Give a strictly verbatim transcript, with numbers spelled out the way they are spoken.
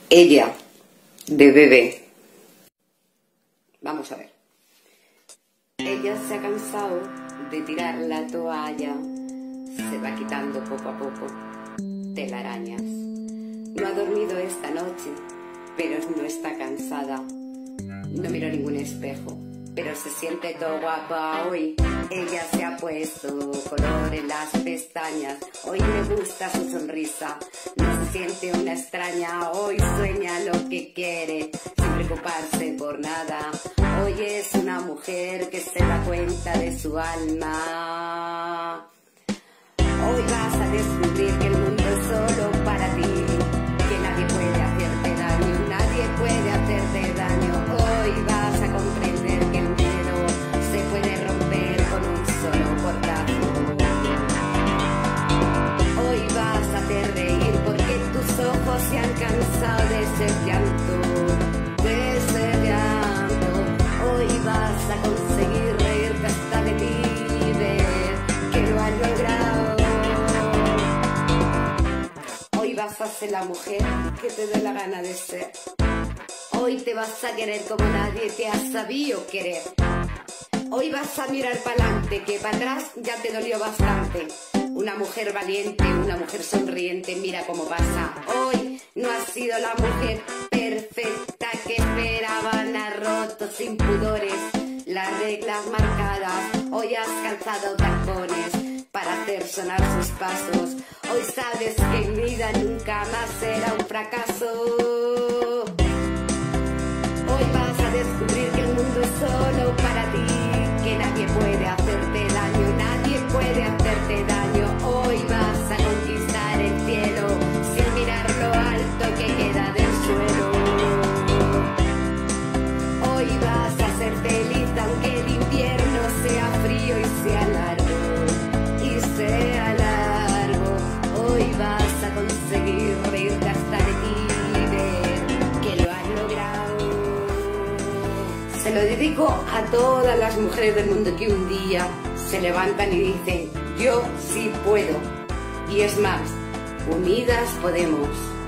Ella, de Bebé. Vamos a ver. Ella se ha cansado de tirar la toalla, se va quitando poco a poco telarañas. No ha dormido esta noche, pero no está cansada. No miro ningún espejo, pero se siente todo guapa hoy. Ella se ha puesto color en las pestañas, hoy le gusta su sonrisa. No se siente una extraña, hoy sueña lo que quiere, sin preocuparse por nada. Hoy es una mujer que se da cuenta de su alma. Hoy vas a descubrir que el mundo es solo para ti, que nadie puede hacerte daño, nadie puede hacerte daño. Hoy vas a comprender que el miedo se puede romper con un solo portazo. Hoy vas a hacer reír porque tus ojos se han cansado de ese llanto, de ese llanto. Hoy vas a conseguir reírte hasta de ti y ver que lo has logrado. Hoy vas a ser la mujer que te dé la gana de ser. Hoy te vas a querer como nadie te ha sabido querer. Hoy vas a mirar para adelante, que para atrás ya te dolió bastante. Una mujer valiente, una mujer sonriente, mira cómo pasa. Hoy no has sido la mujer perfecta que esperaban, has roto sin pudores las reglas marcadas. Hoy has calzado tacones para hacer sonar sus pasos. Hoy sabes que en vida nunca más será un fracaso. Hoy vas a descubrir que el mundo es solo para ti, que nadie puede hacerte daño, nadie puede hacerte daño. Hoy vas a conquistar el cielo sin mirar lo alto que queda del suelo. Hoy vas a ser feliz aunque el invierno sea frío y sea largo, y sea largo. Hoy vas a conseguir reírte hasta de ti y ver que lo has logrado. Se lo dedico a todas las mujeres del mundo que un día se levantan y dicen: yo sí puedo. Y es más, unidas podemos.